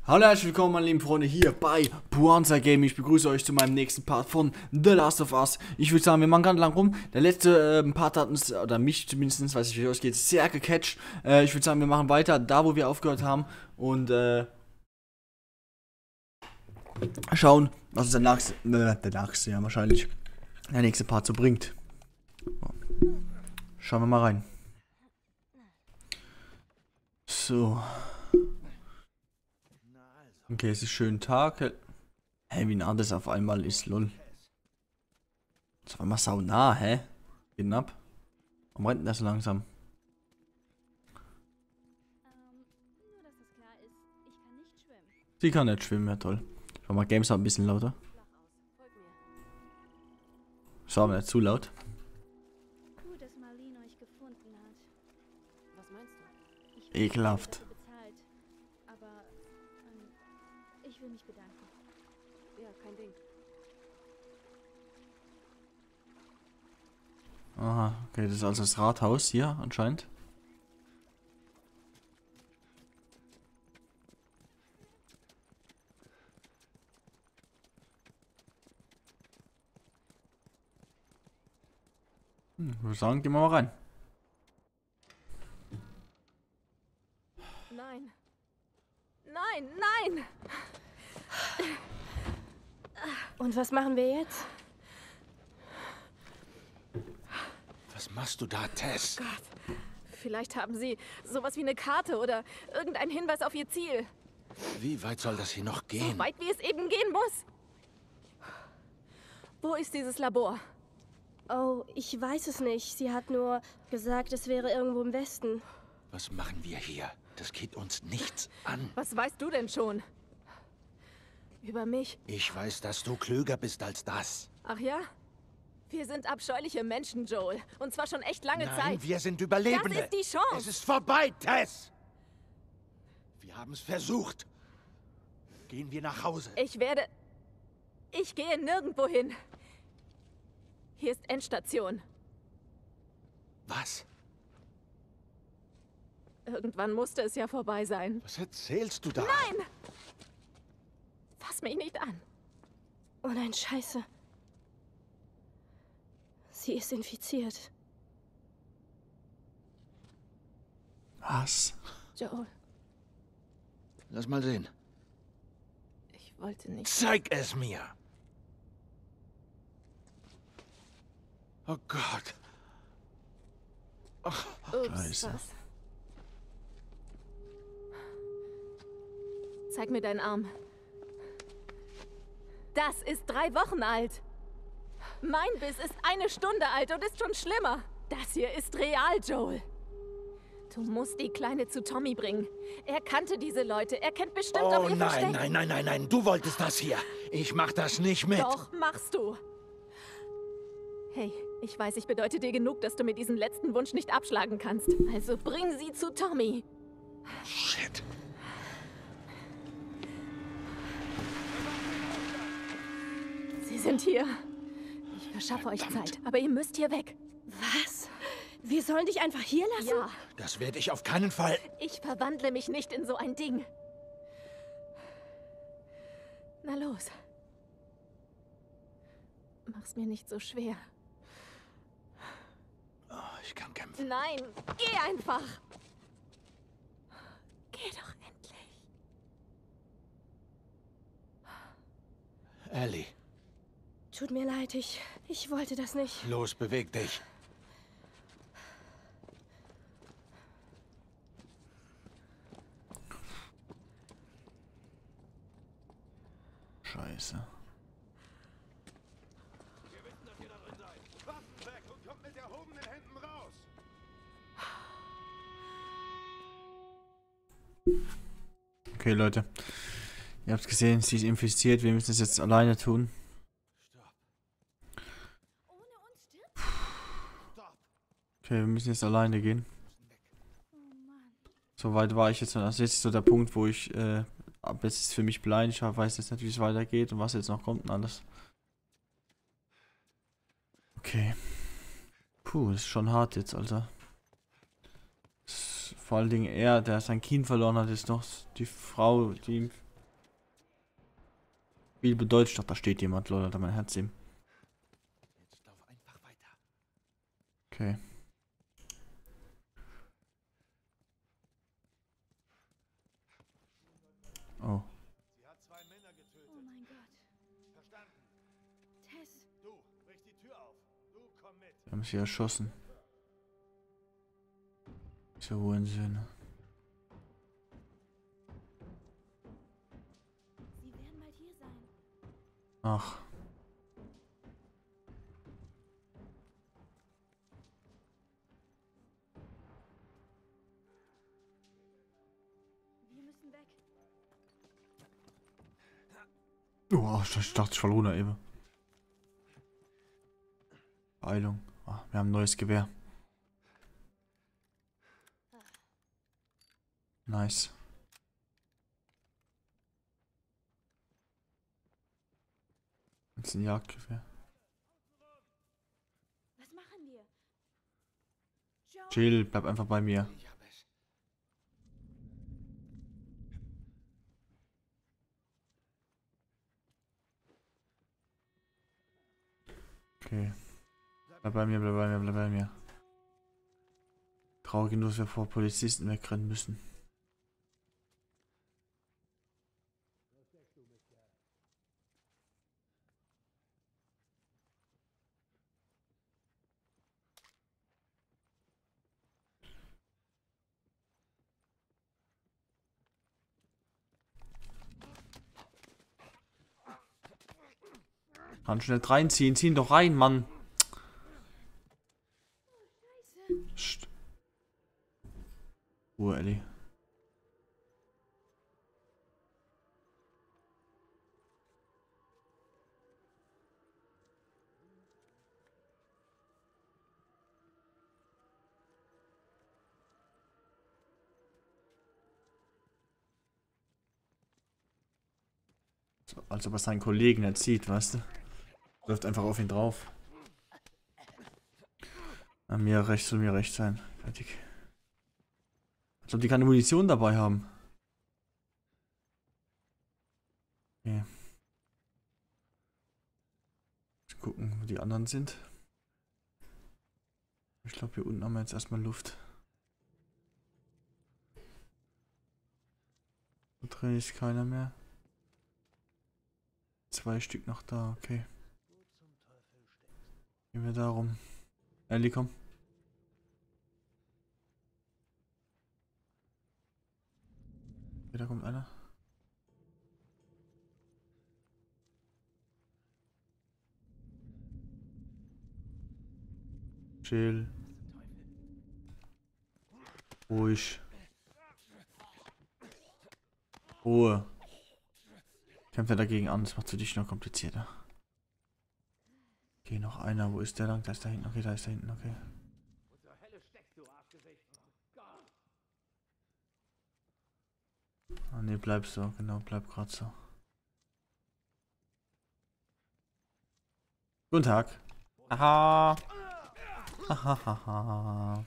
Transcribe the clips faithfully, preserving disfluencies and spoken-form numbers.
Hallo, herzlich willkommen, meine lieben Freunde, hier bei Puanza Gaming. Ich begrüße euch zu meinem nächsten Part von The Last of Us. Ich würde sagen, wir machen ganz lang rum. Der letzte äh, Part hat uns, oder mich zumindest, weiß ich wie es ausgeht, sehr gecatcht. Äh, ich würde sagen, wir machen weiter, da wo wir aufgehört haben. Und äh, schauen, was uns der nächste, äh, der nächste, ja wahrscheinlich, der nächste Part so bringt. Schauen wir mal rein. So. Okay, es ist schön Tag. Hä, hey, wie nah das auf einmal ist, lol. Das ist auf einmal sau nah, hä? Geht ab. Warum rennt denn der so langsam? Ähm, nur dass es klar ist, ich kann nicht schwimmen. Sie kann nicht schwimmen, ja toll. Ich mach mal Games ein bisschen lauter. Das war aber nicht zu laut. Gut, dass Marlene euch gefunden hat. Was meinst du? Ich Ekelhaft. bezahlt. Aber ähm, ich will mich bedanken. Ja, kein Ding. Aha, okay, das ist also das Rathaus hier anscheinend. Hm, ich würde sagen, gehen wir mal rein. Nein. Nein, nein! Und was machen wir jetzt? Was machst du da, Tess? Gott. Vielleicht haben sie sowas wie eine Karte oder irgendeinen Hinweis auf ihr Ziel. Wie weit soll das hier noch So gehen? weit, wie es eben gehen muss. Wo ist dieses Labor? Oh, ich weiß es nicht. Sie hat nur gesagt, es wäre irgendwo im Westen. Was machen wir hier? Das geht uns nichts an. Was weißt du denn schon? Über mich? Ich weiß, dass du klüger bist als das. Ach ja? Wir sind abscheuliche Menschen, Joel. Und zwar schon echt lange Nein, Zeit. wir sind Überlebende. Das ist die Chance. Es ist vorbei, Tess. Wir haben es versucht. Gehen wir nach Hause. Ich werde... Ich gehe nirgendwo hin. Hier ist Endstation. Was? Irgendwann musste es ja vorbei sein. Was erzählst du da? Nein! Fass mich nicht an. Oh nein, Scheiße. Sie ist infiziert. Was? Joel, Lass mal sehen. ich wollte nicht... Zeig es mir. Oh Gott. Ach, Ups, Scheiße. was? Zeig mir deinen Arm. Das ist drei Wochen alt. Mein Biss ist eine Stunde alt und ist schon schlimmer. Das hier ist real, Joel. Du musst die Kleine zu Tommy bringen. Er kannte diese Leute. Er kennt bestimmt auch oh ihr nein, Versteck. nein, nein, nein, nein. Du wolltest das hier. Ich mach das nicht mit. Doch, machst du. Hey, ich weiß, ich bedeute dir genug, dass du mir diesen letzten Wunsch nicht abschlagen kannst. Also bring sie zu Tommy. Shit. Sie sind hier. Ich verschaffe euch Zeit, aber ihr müsst hier weg. Was? Wir sollen dich einfach hier lassen? Ja, Das werde ich auf keinen Fall. ich verwandle mich nicht in so ein Ding. Na los. Mach's mir nicht so schwer. Oh, ich kann kämpfen. Nein, geh einfach. Geh doch endlich. Ellie, Tut mir leid, ich, ich wollte das nicht. los, beweg dich. Scheiße. Wir wissen, dass ihr da drin seid. Waffen weg und kommt mit erhobenen Händen raus. Okay, Leute. Ihr habt gesehen, sie ist infiziert. Wir müssen es jetzt alleine tun. Okay, wir müssen jetzt alleine gehen. So weit war ich jetzt noch. Also jetzt ist so der Punkt, wo ich, äh, ab jetzt ist es für mich blind. Ich weiß jetzt nicht, wie es weitergeht und was jetzt noch kommt und alles. Okay. Puh, das ist schon hart jetzt, Alter. Das, vor allen Dingen er, der sein Kind verloren hat, ist noch die Frau, die ihm Viel bedeutet, ich dachte, da steht jemand, Leute, da mein Herz ihm. Jetzt lauf einfach weiter. Okay. Oh. Sie hat zwei Männer getötet. Oh mein Gott. Verstanden? Tess. Du, brich die Tür auf. Du, komm mit. Wir haben sie erschossen. Diese Hurensöhne. Sie werden bald hier sein. Ach. Wir müssen weg. Oh, ich ich dachte, ich verlor eben. Beeilung. Ah, wir haben ein neues Gewehr. Nice. Das ist ein Jagdgewehr. Was machen wir? Joel. Jill, bleib einfach bei mir. Ich hab es. Okay. Bleib bei mir, bleib bei mir, bleib bei mir. Traurig nur, dass wir vor Polizisten wegrennen müssen. Kann schnell reinziehen, ziehen doch rein, Mann. Psst. Ruhe, Ellie. So, als ob er seinen Kollegen erzieht, weißt du? Läuft einfach auf ihn drauf. An mir rechts soll mir rechts sein. Fertig. Als ob die keine Munition dabei haben. Okay. Mal gucken, wo die anderen sind. Ich glaube, hier unten haben wir jetzt erstmal Luft. Da drin ist keiner mehr. Zwei Stück noch da, okay. Gehen wir darum. Ellie, komm. Okay, da kommt einer. Chill. Ruhig. Ruhe. Kämpft er dagegen an, das macht für dich noch komplizierter. Okay, noch einer. Wo ist der lang? Da ist da hinten. Okay, da ist da hinten. Okay. Ah, ne, bleib so. Genau, bleib gerade so. Guten Tag. Aha. Hahaha.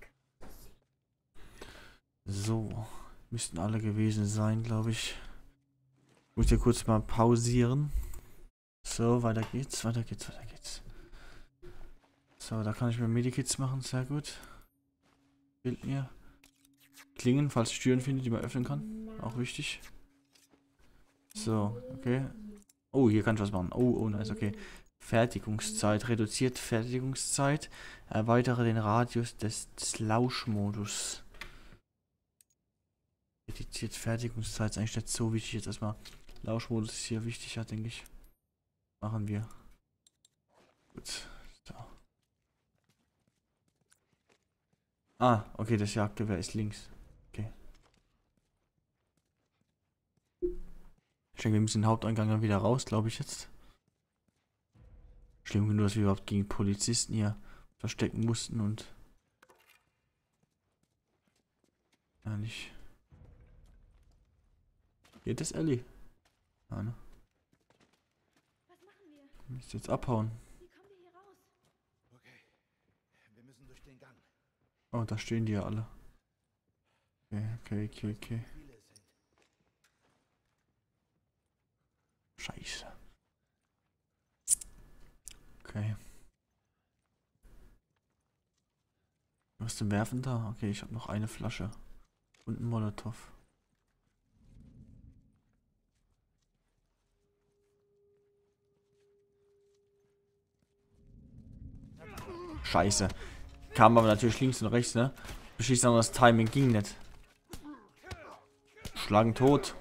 So. Müssten alle gewesen sein, glaube ich. Ich muss hier kurz mal pausieren. So, weiter geht's, weiter geht's, weiter geht's. So, da kann ich mir Medikits machen, sehr gut. Fehlt mir. Klingen, falls ich Türen finde, die man öffnen kann. Auch wichtig. So, okay. Oh, hier kann ich was machen. Oh, oh, nice, okay. Fertigungszeit. Reduziert Fertigungszeit. Erweitere den Radius des, des Lauschmodus. Reduziert Fertigungszeit ist eigentlich nicht so wichtig. Jetzt erstmal Lauschmodus ist hier wichtiger, denke ich. Machen wir. Gut. So. Ah, okay, das Jagdgewehr ist links. Okay. Ich denke, wir müssen den Haupteingang dann wieder raus, glaube ich jetzt. Schlimm genug, dass wir überhaupt gegen Polizisten hier verstecken mussten und... Ja, nicht. Geht das, Ellie? Ja, ne? Was machen wir? Du musst jetzt abhauen. Wie kommen wir hier raus? Okay. Wir müssen durch den Gang. Oh, da stehen die ja alle. Okay, okay, okay, okay. Viele sind. Scheiße. Okay. Was zum Werfen da? Okay, ich habe noch eine Flasche. Und einen Molotow. Scheiße. Kam aber natürlich links und rechts, ne? Beschließt aber das Timing ging nicht. Schlagen tot.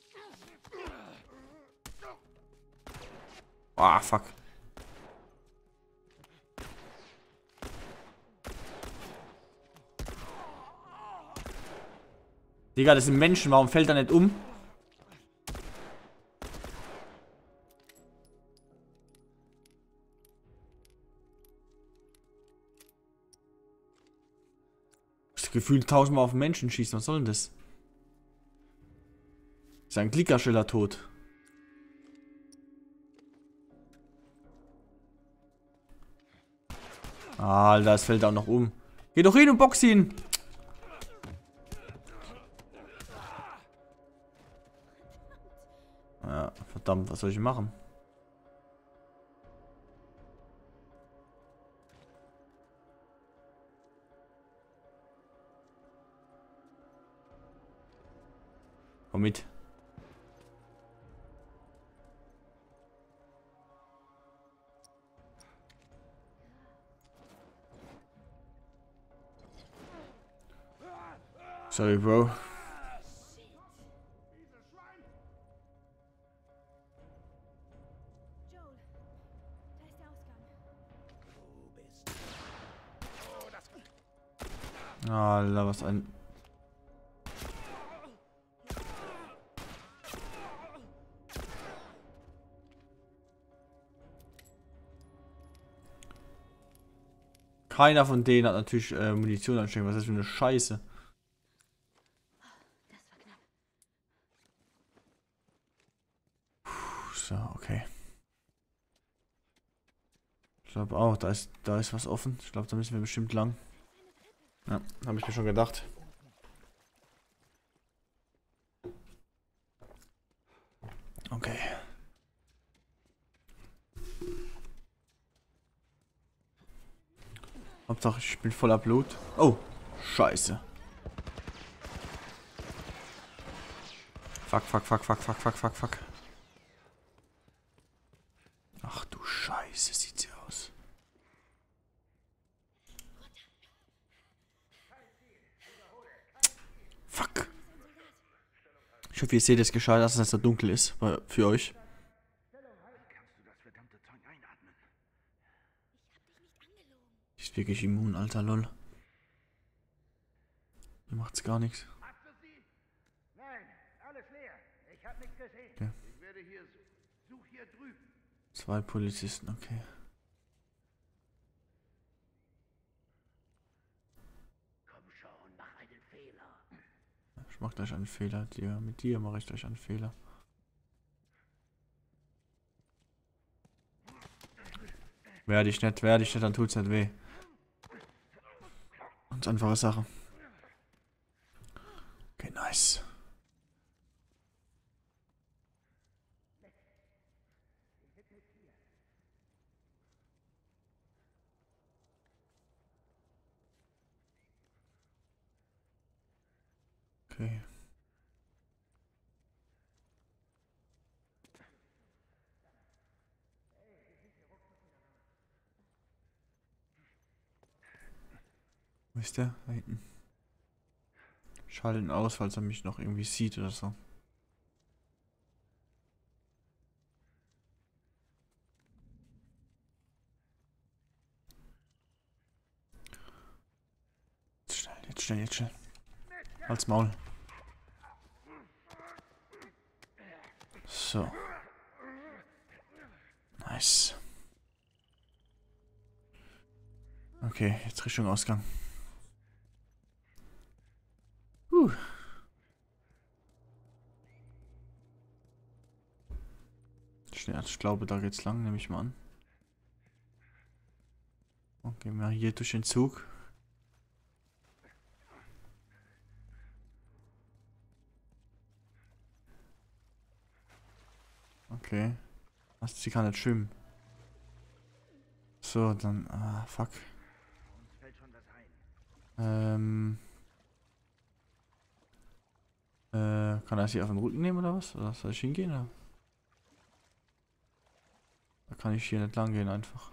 Ah, fuck. Digga, das sind Menschen. Warum fällt er nicht um? Das Gefühl tausendmal auf den Menschen schießen. Was soll denn das? Ist ein Klickersteller tot. Alter, es fällt auch noch um. Geh doch hin und box ihn. Ja, verdammt, was soll ich machen? Komm mit. Sorry, Bro. Joel, da ist der Ausgang. Alter, was ein... Keiner von denen hat natürlich äh, Munition anstecken. Was ist das für eine Scheiße? Das war knapp. Puh, so, okay. Ich glaube auch, da ist, da ist was offen. Ich glaube, da müssen wir bestimmt lang. Ja, habe ich mir schon gedacht. Okay. Hauptsache, ich bin voller Blut. Oh, scheiße. Fuck, fuck, fuck, fuck, fuck, fuck, fuck, fuck. Ach du Scheiße, sieht sie aus. Fuck. Ich hoffe, ihr seht es gescheit, dass es so dunkel ist für euch. Die ist wirklich immun, alter Lol. Mir macht's gar nichts. Nein, alles leer. Ich habe nichts gesehen. Okay. Ich werde hier such hier drüben. Zwei Polizisten, okay. Komm schon, mach einen Fehler. Ich mach gleich einen Fehler. Dir, mit dir mache ich gleich einen Fehler. Werde ich nicht, werde ich nicht, dann tut's nicht weh. Ganz einfache Sache. Okay, nice. Okay. Wo ist der? Da hinten. Schalte ihn aus, falls er mich noch irgendwie sieht oder so. Jetzt schnell, jetzt schnell, jetzt schnell. Halt's Maul. So. Nice. Okay, jetzt Richtung Ausgang. Huh. Schnell, ich glaube, da geht's lang, nehme ich mal an. Okay, wir hier durch den Zug. Okay. Was, sie kann nicht schwimmen. So, dann. Ah, fuck. Ähm. Äh, kann er sie auf den Rücken nehmen oder was? Oder soll ich hingehen? Oder? Da kann ich hier nicht lang gehen einfach.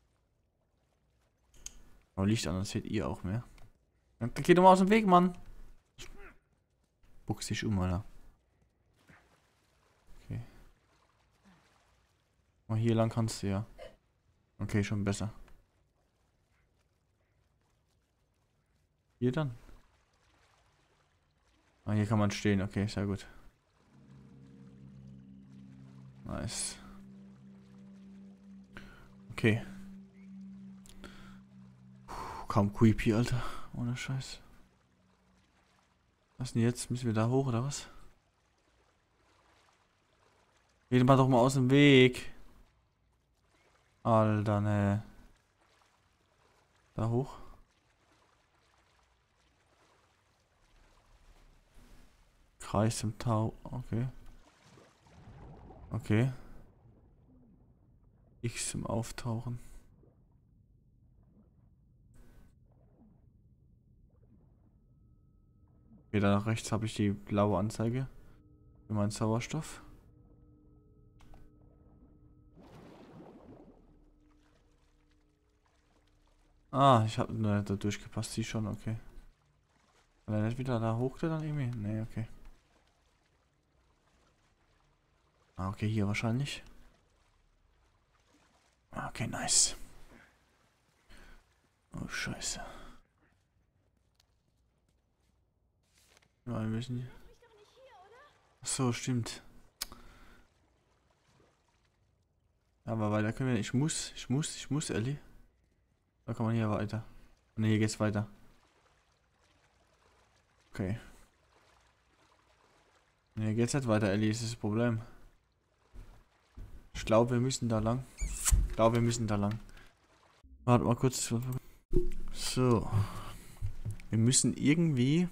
Aber Licht an, das seht ihr auch mehr. Dann geht doch mal aus dem Weg, Mann. Buchs dich um, Alter. Okay. Oh, hier lang kannst du ja. Okay, schon besser. Hier dann? Ah, hier kann man stehen. Okay, sehr gut. Nice. Okay. Puh, kaum creepy, Alter. Ohne Scheiß. Was denn jetzt? Müssen wir da hoch oder was? Geht mal doch mal aus dem Weg. Alter, ne. Da hoch. Kreis im Tau. Okay. Okay. X im Auftauchen. Okay, da nach rechts habe ich die blaue Anzeige für meinen Sauerstoff. Ah, ich habe ne, da durchgepasst, sie schon, okay. Kann er nicht wieder da hoch dann irgendwie? Nee, okay. Ah, okay, hier wahrscheinlich. Okay, nice. Oh, scheiße. Ja, wir müssen hier. Ach so, stimmt. Aber weiter können wir nicht. Ich muss, ich muss, ich muss, Ellie. Da kann man hier weiter. Ne, hier geht's weiter. Okay. Ne, hier geht's nicht weiter, Ellie, ist das Problem. Ich glaube, wir müssen da lang. Ich glaube, wir müssen da lang. Warte mal kurz. So. Wir müssen irgendwie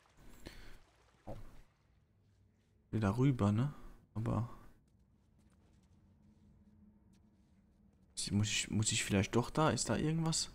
wieder rüber, ne? Aber muss ich, muss ich vielleicht doch da? Ist da irgendwas?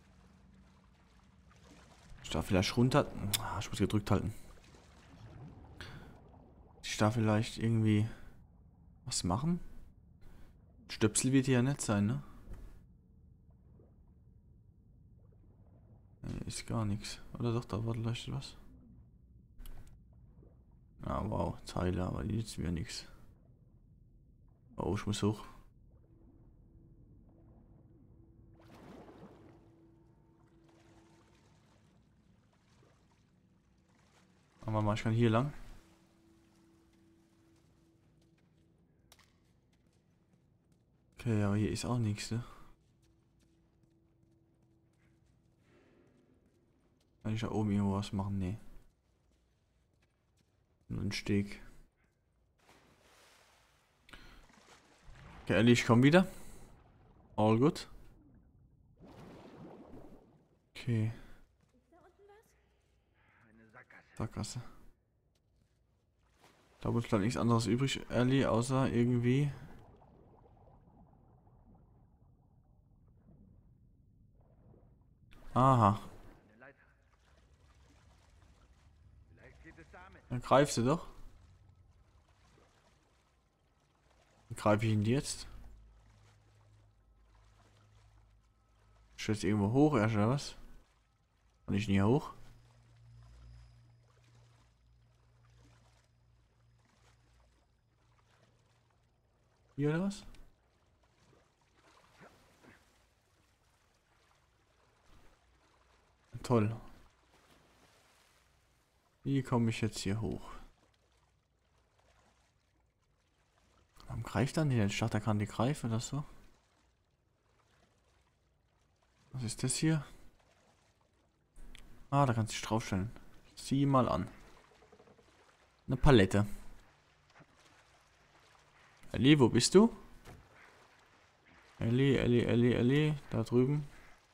Ich darf vielleicht runter. Ah, ich muss gedrückt halten. Ich darf vielleicht irgendwie was machen. Stöpsel wird hier ja nicht sein, ne? Nee, ist gar nichts. Oder doch, da war vielleicht was. Ah, wow, Teile, aber die nützen mir nichts. Oh, ich muss hoch. Aber mal, ich kann hier lang. Okay, aber hier ist auch nichts, ne? Kann ich da oben irgendwo was machen? Nee. Nur ein Steg. Okay, Ellie, ich komm wieder. All good. Okay. Sackgasse. Da wird glaube nichts anderes übrig, Ellie, außer irgendwie. Aha. Dann greif sie doch. Dann greife ich ihn jetzt. Ich jetzt irgendwo hoch erst oder was? Kann ich nie hoch? Hier oder was? Toll. Wie komme ich jetzt hier hoch? Warum greift dann nicht? Ich dachte, er kann die greifen oder so. Was ist das hier? Ah, da kannst du dich draufstellen. Sieh mal an. Eine Palette. Ellie, wo bist du? Ellie, Ellie, Ellie, Ellie. Da drüben.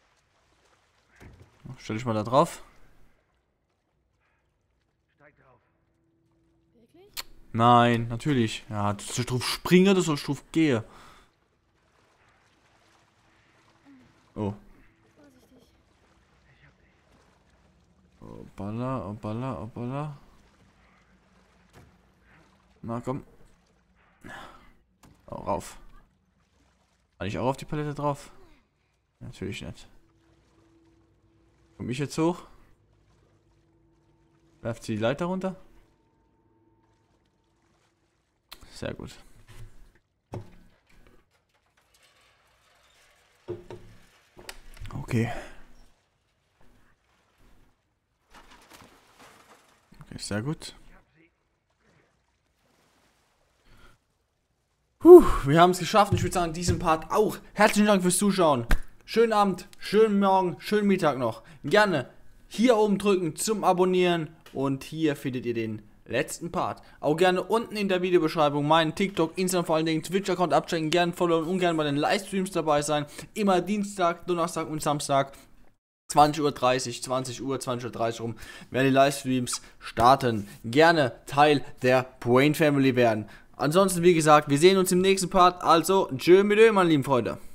Stell dich mal da drauf. Wirklich? Nein, natürlich. Ja, du sollst drauf springen, du sollst drauf gehen. Oh. Oh, Balla, oh, Balla, oh, Balla. Na, komm. Oh, rauf. Kann ich auch auf die Palette drauf? Natürlich nicht. Komm ich jetzt hoch? Werft sie die Leiter runter? Sehr gut. Okay. Okay, sehr gut. Puh, wir haben es geschafft. Ich würde sagen, diesen Part auch. Herzlichen Dank fürs Zuschauen. Schönen Abend, schönen Morgen, schönen Mittag noch. Gerne hier oben drücken zum Abonnieren und hier findet ihr den letzten Part. Auch gerne unten in der Videobeschreibung meinen TikTok, Instagram, vor allen Dingen Twitch-Account abchecken. Gerne followen und gerne bei den Livestreams dabei sein. Immer Dienstag, Donnerstag und Samstag. zwanzig Uhr dreißig, zwanzig Uhr, zwanzig Uhr dreißig rum werden die Livestreams starten. Gerne Teil der Brain Family werden. Ansonsten, wie gesagt, wir sehen uns im nächsten Part. Also, tschö mit Ö, meine lieben Freunde.